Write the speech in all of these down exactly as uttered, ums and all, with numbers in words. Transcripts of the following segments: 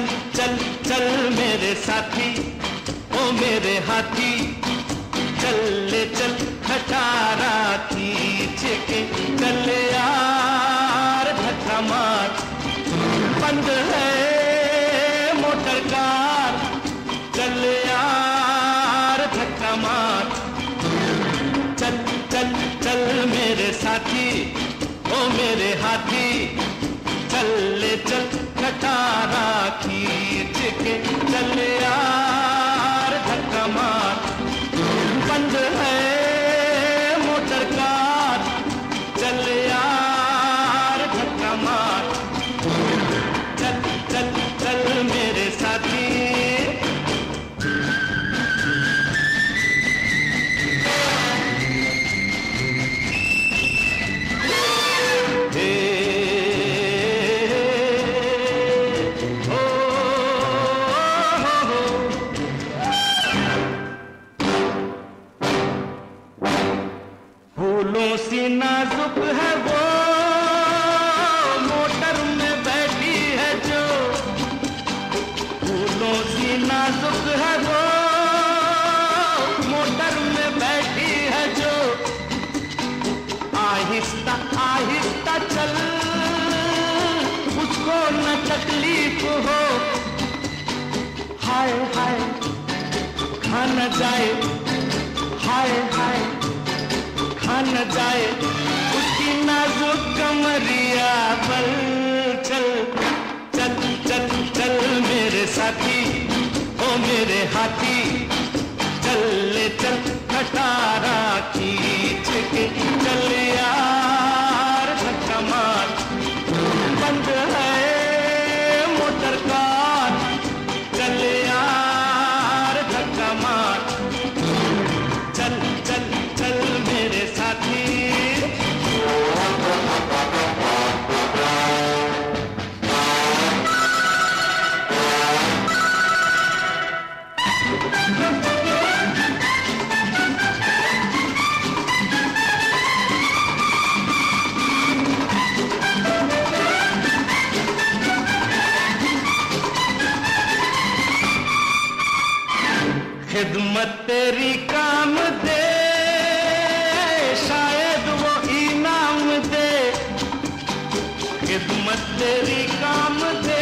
चल चल मेरे साथी, ओ मेरे हाथी, चल ले चल खटारा खींच के, चल यार धक्का मार, बंद है मोटर कार, चल यार धक्का मार, चल चल चल मेरे साथी, ओ मेरे हाथी, चल ले चल खटारा खींच के, चल यार धक्का मार, बंद है मोटर कार, चल यार धक्का मार, चल चल चल मेरे साथी। फूलों सी नाजुक है वो मोटर में बैठी है जो, फूलों सी नाजुक है वो मोटर में बैठी है जो, आहिस्ता आहिस्ता चल उसको न तकलीफ हो, हाय हाय खा न जाए, हाय हाय न जाए उसकी नाजुक कमरिया पर, चल चल चल चल मेरे साथी, ओ मेरे हाथी, चल ले चल खटारा खींच के, चल यार धक्का मार, बंद है मोटर कार, चल यार धक्का मार, चल चल चल मेरे साथी। खिदमत तेरी काम दे, शायद वो इनाम दे, खिदमत तेरी काम दे,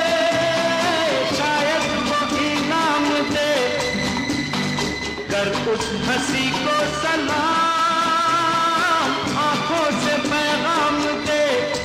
शायद वो इनाम दे, कर उस हंसी को सलाम, आंखों से पैगाम दे,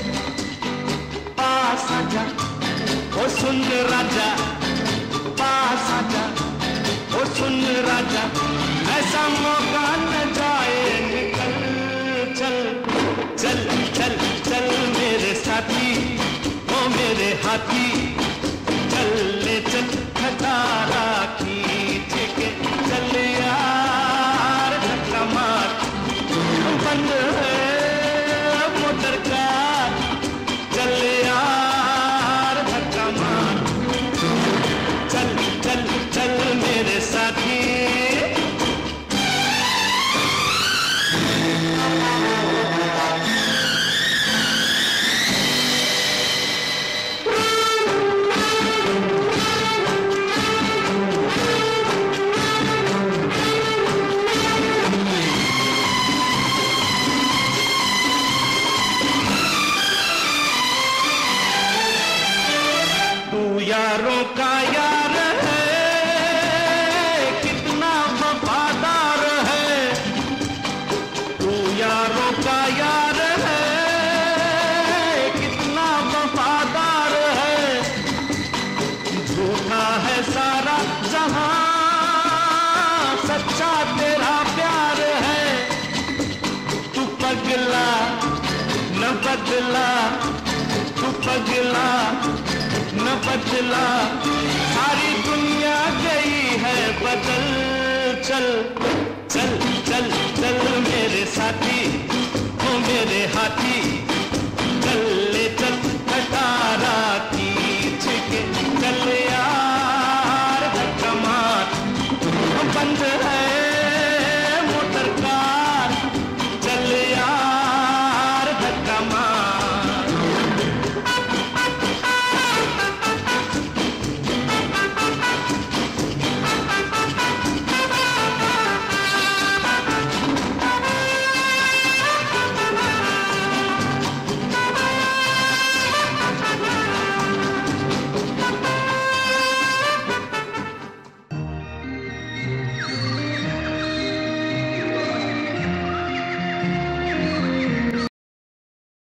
पास आजा ओ सुन राजा, पास आजा ओ सुन राजा, ऐसा मौका न जाए निकल, चल चल चल चल मेरे साथी, ओ मेरे हाथी, चल ले चल खटारा खींच के, चल यार धक्का मार, बंद है मोटर कार, चल यार धक्का मार, चल चल चल मेरे साथी। तू यारों का यार है, कितना वफादार है, तू यारों का यार है, कितना वफादार है, झूठा है सारा जहां, सच्चा तेरा प्यार है, तू पगला न बदला, तू पगला न बदला, सारी दुनिया गई है बदल, चल चल चल चल मेरे साथी, ओ मेरे हाथी,